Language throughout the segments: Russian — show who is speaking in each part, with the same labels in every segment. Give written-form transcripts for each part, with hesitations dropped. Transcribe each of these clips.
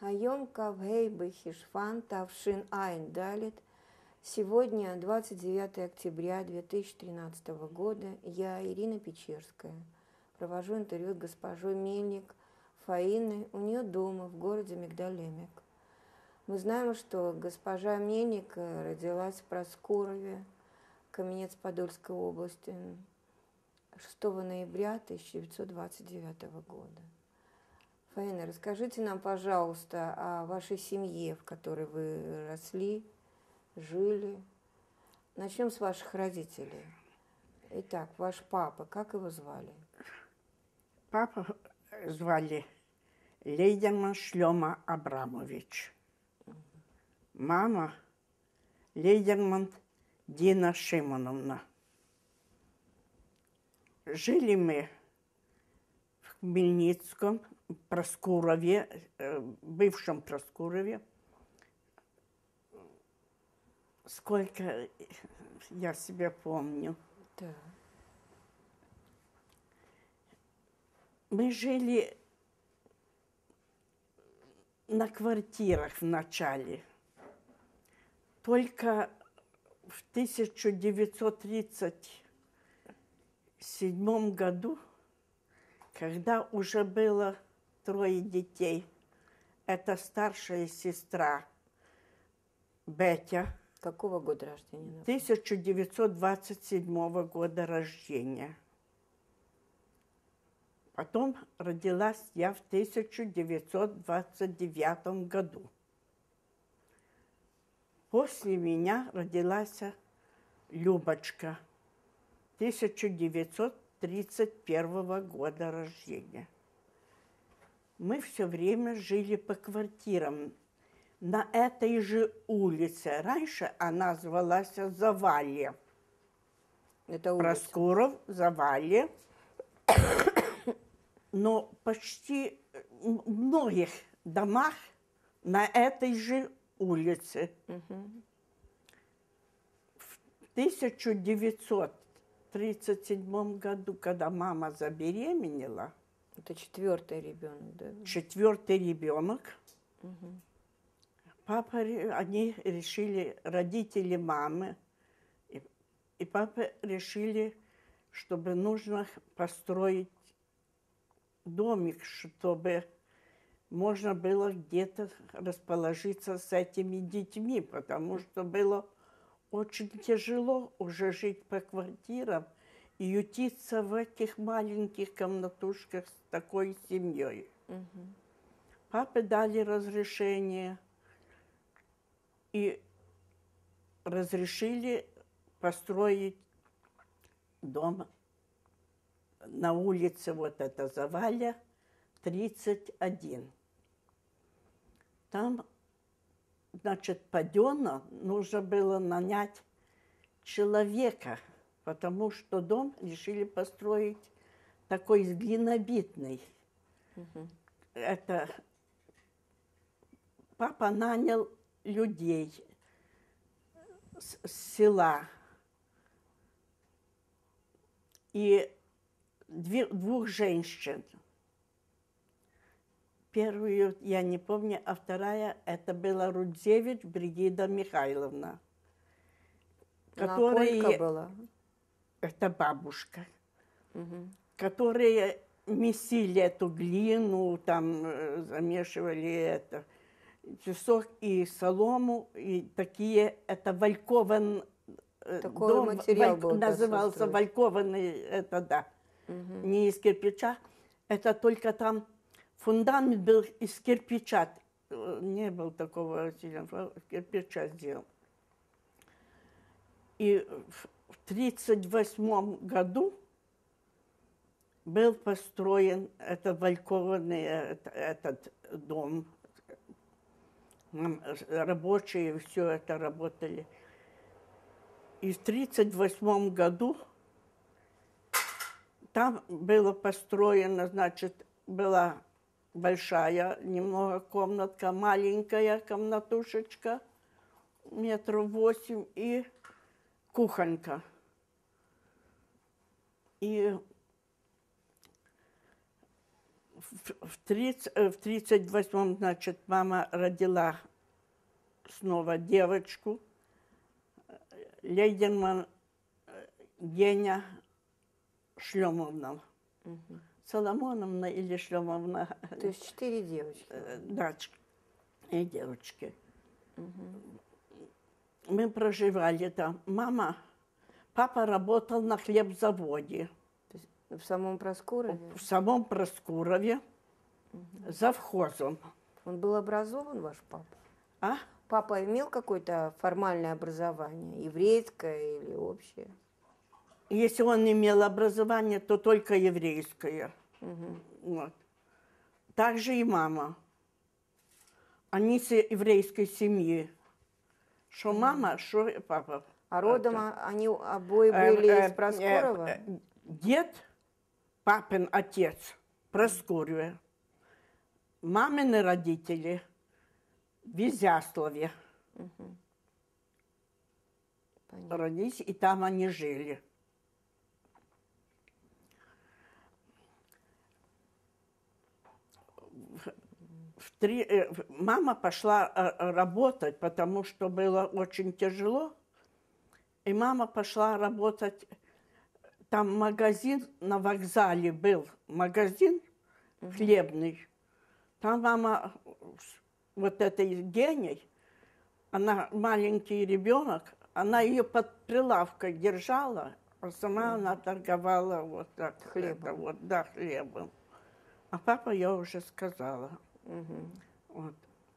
Speaker 1: Хайом Кавгей Бахишфан Тавшин Айн Далит. Сегодня 29 октября 2013 года. Я, Ирина Печерская, провожу интервью с госпожой Мельник Фаиной у нее дома в городе Мигдалемик. Мы знаем, что госпожа Мельник родилась в Проскурове, Каменец-Подольской области, 6 ноября 1929 года. Фаина, расскажите нам, пожалуйста, о вашей семье, в которой вы росли, жили. Начнем с ваших родителей. Итак, ваш папа, как его звали?
Speaker 2: Папу звали Лейдерман Шлема Абрамович. Мама Лейдерман Дина Шимоновна. Жили мы в Хмельницком, Проскурове, бывшем Проскурове. Сколько я себя помню.
Speaker 1: Да.
Speaker 2: Мы жили на квартирах вначале. Только в 1937 году, когда уже было 3 детей, это старшая сестра Бетя.
Speaker 1: Какого года рождения?
Speaker 2: 1927 года рождения. Потом родилась я в 1929 году. После меня родилась Любочка, 1931 года рождения. Мы все время жили по квартирам на этой же улице. Раньше она звалась Завалье.
Speaker 1: Это улица.
Speaker 2: Проскуров, Завалье. Но почти в многих домах на этой же улице. В 1937 году, когда мама забеременела,
Speaker 1: это 4-й ребенок, да?
Speaker 2: 4-й ребенок, они решили, родители мамы и папа решили, чтобы нужно построить домик, чтобы можно было где-то расположиться с этими детьми, потому что было очень тяжело уже жить по квартирам и ютиться в этих маленьких комнатушках с такой семьей. Папе дали разрешение и разрешили построить дом на улице, вот это Заваля, 31. Там, значит, паденно нужно было нанять человека, потому что дом решили построить такой глинобитный. Это папа нанял людей с села и 2 женщин. Первую я не помню, а вторая это была Рудзевич Бригида Михайловна.
Speaker 1: Которая была?
Speaker 2: Это бабушка. Которые месили эту глину, там замешивали это, песок и солому, и такие, это валькован
Speaker 1: такой
Speaker 2: дом,
Speaker 1: материал был,
Speaker 2: назывался валькованный, это да. Не из кирпича, это только там фундамент был из кирпича. Не было такого кирпича сделан. И в 1938 году был построен этот валькованный этот дом. Рабочие все это работали. И в 1938 году там было построено, значит, была большая немного комнатка, маленькая комнатушечка, 8 метров, и кухонька. И в в 38-м, значит, мама родила снова девочку. Лейдерман Геня Шлемовна. Соломоновна или Шлемовна.
Speaker 1: То есть 4 девочки.
Speaker 2: Да, и девочки. Мы проживали там. Папа работал на хлебзаводе.
Speaker 1: То есть в самом Проскурове?
Speaker 2: В самом Проскурове, завхозом.
Speaker 1: Он был образован, ваш папа?
Speaker 2: А?
Speaker 1: Папа имел какое-то формальное образование, еврейское или общее?
Speaker 2: Если он имел образование, то только еврейское. Вот. Также и мама. Они с еврейской семьи. Что мама, что папа.
Speaker 1: А родом они обои были из Проскурова?
Speaker 2: Дед, папин отец, Проскурове. Мамины родители в Изяславе. Родились, и там они жили. Мама пошла работать, потому что было очень тяжело. И мама пошла работать. Там магазин на вокзале был, магазин хлебный. Там мама вот этой Геней, она маленький ребенок, она ее под прилавкой держала, а сама она торговала вот так.
Speaker 1: Хлебом.
Speaker 2: Вот, да, хлебом. А папа, я уже сказала. Вот.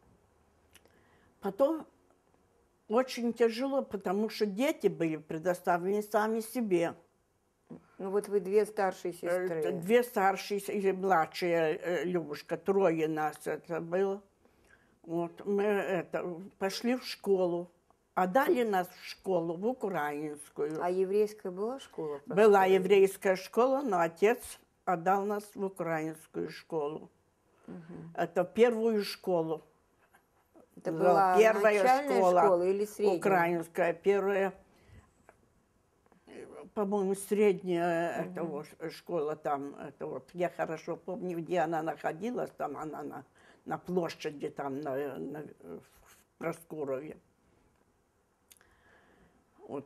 Speaker 2: Потом очень тяжело, потому что дети были предоставлены сами себе.
Speaker 1: Ну вот вы 2 старшие сестры.
Speaker 2: 2 старшие или младшая Любушка, 3 нас это было. Вот, мы пошли в школу, отдали нас в школу, в украинскую.
Speaker 1: А еврейская была школа?
Speaker 2: Была еврейская школа, но отец отдал нас в украинскую школу. Это первую школу.
Speaker 1: Это была
Speaker 2: первая
Speaker 1: начальная школа или средняя?
Speaker 2: Украинская, первая, по-моему, средняя это вот, школа там. Это вот, я хорошо помню, где она находилась, там она на площади, там в Проскурове. Вот.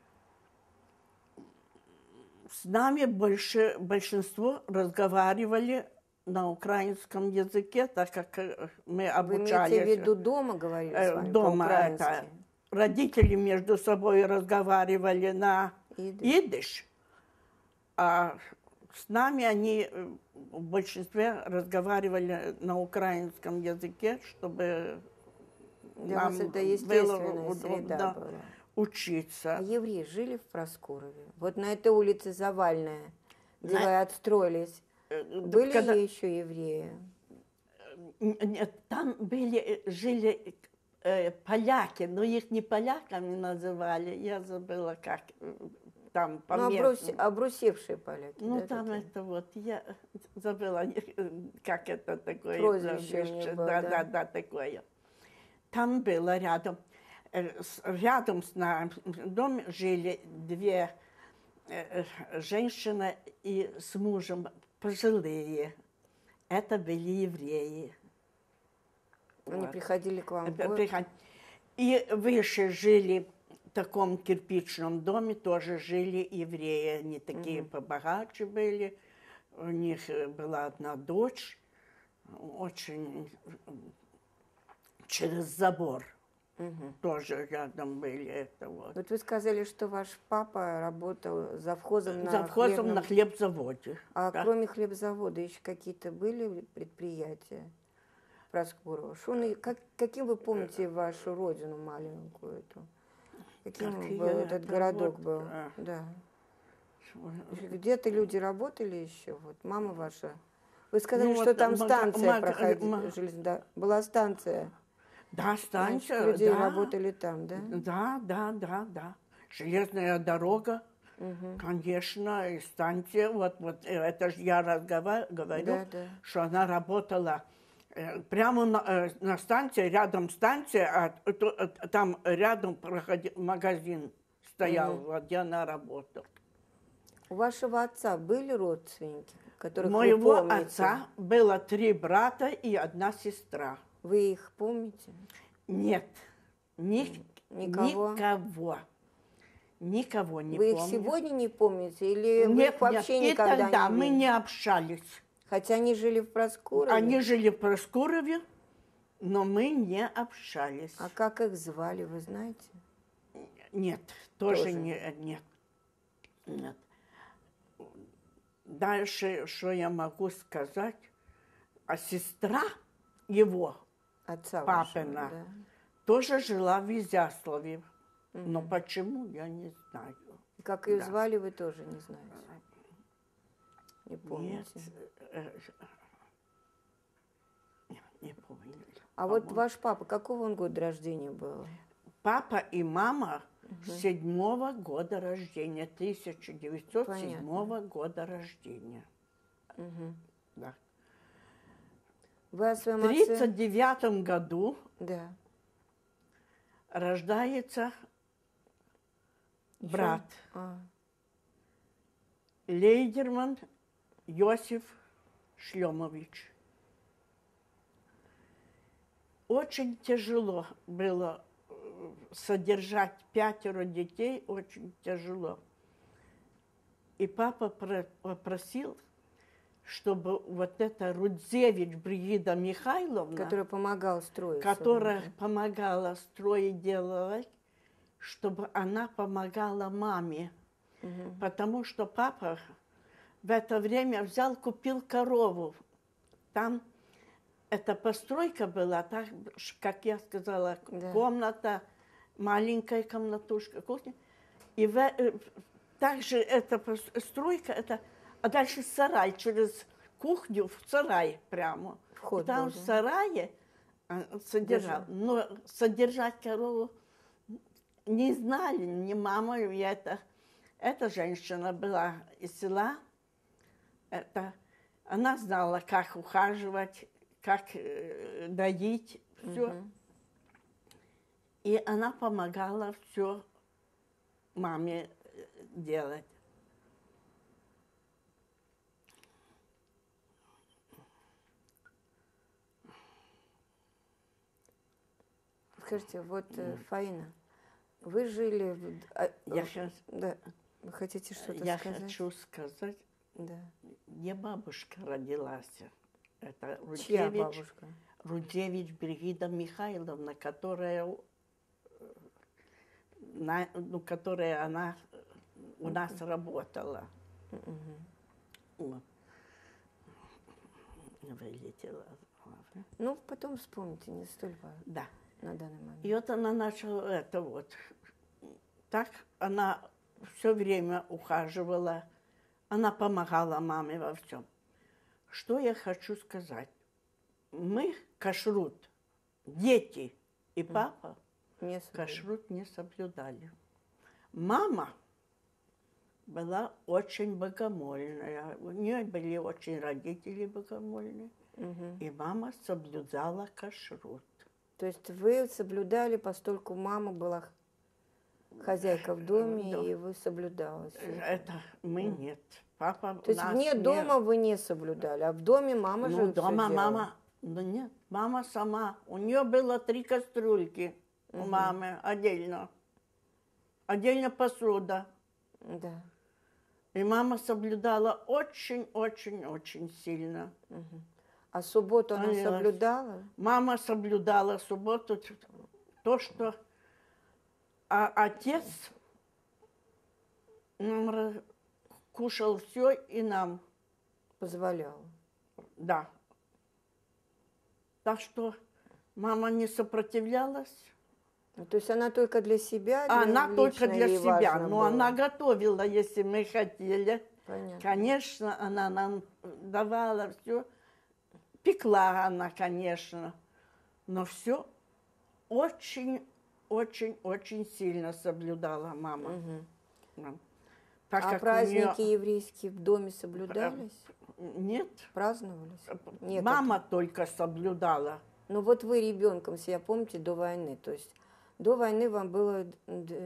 Speaker 2: С нами большинство разговаривали на украинском языке, так как мы обучались.
Speaker 1: Вы имеете в виду дома говорили с вами
Speaker 2: дома
Speaker 1: по-украински?
Speaker 2: Родители между собой разговаривали на идиш, а с нами они в большинстве разговаривали на украинском языке, чтобы
Speaker 1: Для
Speaker 2: нам
Speaker 1: вас это
Speaker 2: было
Speaker 1: естественная среда
Speaker 2: удобно
Speaker 1: была.
Speaker 2: учиться.
Speaker 1: А евреи жили в Проскурове? Вот на этой улице Завальная, где вы отстроились, были ли еще евреи?
Speaker 2: Нет, там жили поляки, но их не поляками называли, я забыла, как там по местному.
Speaker 1: Обрусевшие поляки.
Speaker 2: Ну,
Speaker 1: да,
Speaker 2: там
Speaker 1: такие?
Speaker 2: это вот, я забыла, как это такое.
Speaker 1: Прозвище у них было,
Speaker 2: да, такое. Там было рядом с нами в доме жили 2 женщины и с мужем пожилые. Это были евреи.
Speaker 1: Они приходили к вам в город?
Speaker 2: И выше жили в таком кирпичном доме, тоже жили евреи. Они такие побогаче были. У них была одна дочь, очень через забор. Тоже рядом были это вот.
Speaker 1: Вот вы сказали, что ваш папа работал завхозом
Speaker 2: на хлебзаводе.
Speaker 1: А
Speaker 2: да.
Speaker 1: кроме хлебзавода еще какие-то были предприятия Проскурова? Каким вы помните вашу родину маленькую эту? Каким был этот городок был? Да. Где-то люди работали еще? Вот мама ваша. Вы сказали, что там станция проходила. Была станция.
Speaker 2: Да, станция.
Speaker 1: Люди работали там, да?
Speaker 2: Да. Железная дорога, конечно, и станция. Вот это же я говорю, что она работала прямо на станции, рядом станция, а там рядом магазин стоял, вот где она работала.
Speaker 1: У вашего отца были родственники, которых вы
Speaker 2: моего
Speaker 1: помните?
Speaker 2: отца было 3 брата и 1 сестра.
Speaker 1: Вы их помните?
Speaker 2: Нет,
Speaker 1: Никого?
Speaker 2: Никого не
Speaker 1: Вы их
Speaker 2: помню.
Speaker 1: сегодня не помните? Или вы
Speaker 2: Нет,
Speaker 1: их вообще
Speaker 2: нет, и
Speaker 1: никогда
Speaker 2: тогда
Speaker 1: не
Speaker 2: мы
Speaker 1: видели?
Speaker 2: не общались.
Speaker 1: Хотя они жили в Проскурове?
Speaker 2: Они жили в Проскурове, но мы не общались.
Speaker 1: А как их звали, вы знаете?
Speaker 2: Нет, тоже
Speaker 1: Тоже.
Speaker 2: нет. Нет. Дальше, что я могу сказать? А сестра его,
Speaker 1: Отца
Speaker 2: папина,
Speaker 1: вашего, да?
Speaker 2: тоже жила в Изяславе. Но почему, я не знаю.
Speaker 1: И как ее
Speaker 2: Да.
Speaker 1: звали, вы тоже не знаете? Не помните?
Speaker 2: Не помню.
Speaker 1: А вот ваш папа, какого он года рождения был?
Speaker 2: Папа и мама 7-го года рождения, 1907 года рождения. Да.
Speaker 1: Вы о
Speaker 2: В
Speaker 1: своем отце...
Speaker 2: 1939 году
Speaker 1: Да.
Speaker 2: рождается брат
Speaker 1: А,
Speaker 2: Лейдерман Йосиф Шлемович. Очень тяжело было содержать 5 детей, очень тяжело. И папа попросил, чтобы вот эта Рудзевич Бригида Михайловна,
Speaker 1: который помогал строить.
Speaker 2: которая помогала строить, делать, чтобы она помогала маме. Потому что папа в это время взял, купил корову. Там эта постройка была, так, как я сказала,
Speaker 1: Да.
Speaker 2: комната, маленькая комнатушка, кухня. И также эта постройка, а дальше сарай, через кухню в сарай прямо.
Speaker 1: Вход
Speaker 2: И там
Speaker 1: был,
Speaker 2: в
Speaker 1: да?
Speaker 2: сарае содержал.
Speaker 1: Держал.
Speaker 2: Но содержать корову не знали, ни мама, и эта женщина была из села. Она знала, как ухаживать, как доить, все. И она помогала все маме делать.
Speaker 1: Скажите, вот, Фаина, вы жили... Да, вы хотите что-то
Speaker 2: Я
Speaker 1: сказать?
Speaker 2: хочу сказать,
Speaker 1: Да.
Speaker 2: где бабушка родилась. Это
Speaker 1: Чья бабушка?
Speaker 2: Рудзевич Бригида Михайловна, которая она у нас работала. Вот. Вылетела.
Speaker 1: Ну, потом вспомните, не столь важно
Speaker 2: Да.
Speaker 1: на данный момент.
Speaker 2: И вот она начала Так она все время ухаживала, она помогала маме во всем. Что я хочу сказать? Мы кашрут, дети и папа
Speaker 1: Не соблюдали.
Speaker 2: кашрут не соблюдали. Мама была очень богомольная. У нее были очень родители богомольные. И мама соблюдала кашрут.
Speaker 1: То есть вы соблюдали, постольку мама была хозяйка в доме,
Speaker 2: Да.
Speaker 1: и вы соблюдали.
Speaker 2: Это мы нет. Папа
Speaker 1: То есть вне дома вы не соблюдали, а в доме мама же
Speaker 2: Ну,
Speaker 1: всё
Speaker 2: дома
Speaker 1: делала.
Speaker 2: мама, да нет, мама сама. У нее было 3 кастрюльки у мамы отдельно. Отдельно посуда.
Speaker 1: Да.
Speaker 2: И мама соблюдала очень сильно.
Speaker 1: А субботу она
Speaker 2: Молилась.
Speaker 1: соблюдала?
Speaker 2: Мама соблюдала субботу, то, что... А отец нам кушал все и нам.
Speaker 1: Позволяла.
Speaker 2: Да. Так что мама не сопротивлялась.
Speaker 1: Ну, то есть она только для себя?
Speaker 2: Она только
Speaker 1: лично
Speaker 2: для
Speaker 1: ей
Speaker 2: себя.
Speaker 1: важно
Speaker 2: Но
Speaker 1: было?
Speaker 2: она готовила, если мы хотели.
Speaker 1: Понятно.
Speaker 2: Конечно, она нам давала все. Пекла она, конечно. Но все очень сильно соблюдала мама. Так
Speaker 1: А
Speaker 2: как у
Speaker 1: праздники
Speaker 2: неё-
Speaker 1: еврейские в доме соблюдались?
Speaker 2: Нет.
Speaker 1: Праздновались? Некогда.
Speaker 2: Мама только соблюдала.
Speaker 1: Ну вот вы ребенком себя помните до войны, то есть до войны вам было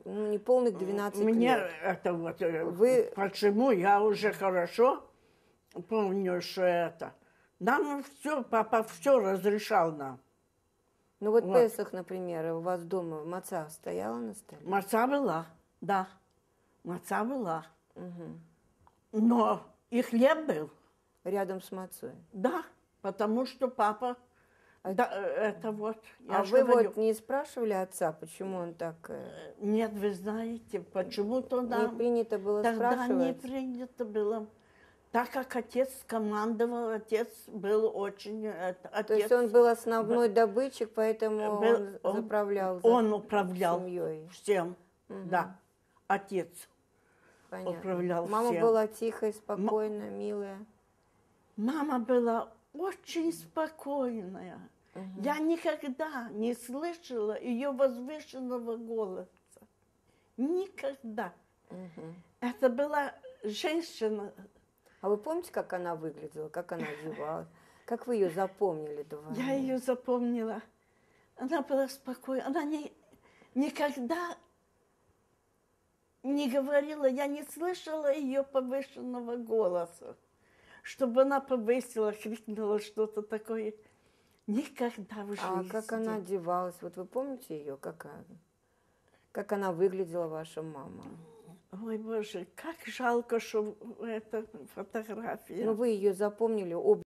Speaker 1: неполных 12
Speaker 2: Мне
Speaker 1: лет.
Speaker 2: это
Speaker 1: Вы-
Speaker 2: почему я уже хорошо помню, что это. Нам все, папа все разрешал нам.
Speaker 1: Ну вот
Speaker 2: Вот.
Speaker 1: Песах, например, у вас дома маца стояла на столе?
Speaker 2: Маца была, да. Маца была.
Speaker 1: Мгм.
Speaker 2: Но и хлеб был,
Speaker 1: Рядом с мацой.
Speaker 2: да. Потому что папа, да, это вот, я
Speaker 1: А
Speaker 2: ж
Speaker 1: вы
Speaker 2: говорю,
Speaker 1: вот не спрашивали отца, почему он так...
Speaker 2: нет, вы знаете, почему-то
Speaker 1: Не
Speaker 2: нам
Speaker 1: принято было
Speaker 2: тогда не
Speaker 1: спрашивать?
Speaker 2: принято было. Так как отец командовал, отец был очень...
Speaker 1: То есть он был основной добытчик, поэтому
Speaker 2: был-
Speaker 1: он заправлял
Speaker 2: он управлял
Speaker 1: семьей.
Speaker 2: всем, да, отец
Speaker 1: Понятно.
Speaker 2: управлял
Speaker 1: Мама
Speaker 2: всем.
Speaker 1: была тихая, спокойная, милая.
Speaker 2: Мама была очень спокойная. Я никогда не слышала ее возвышенного голоса. Никогда. Это была женщина.
Speaker 1: А вы помните, как она выглядела, как она одевалась? Как вы ее запомнили до войны?
Speaker 2: Я ее запомнила. Она была спокойна. Она никогда не говорила, я не слышала ее повышенного голоса, чтобы она повысила, крикнула что-то такое. Никогда в жизни.
Speaker 1: А как она одевалась? Вот вы помните ее? Как она выглядела, ваша мама?
Speaker 2: Ой, Боже, как жалко, что это фотография.
Speaker 1: Ну, вы ее запомнили,